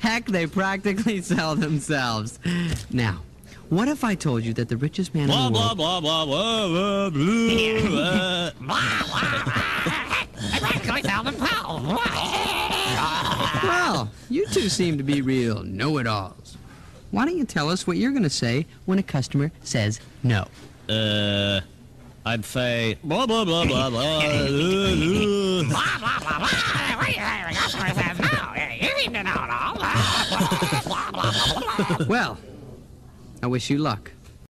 Heck, they practically sell themselves. Now, what if I told you that the richest man in the world... Blah, blah, blah, blah, blah, blah, blah. They practically sell themselves. Well, you two seem to be real know-it-alls. Why don't you tell us what you're going to say when a customer says no? I'd say blah, blah, blah, blah, blah. Blah, blah, blah, blah. What do you say when the customer says no? You seem to know it all. Blah, blah, blah, blah, blah. Well, I wish you luck.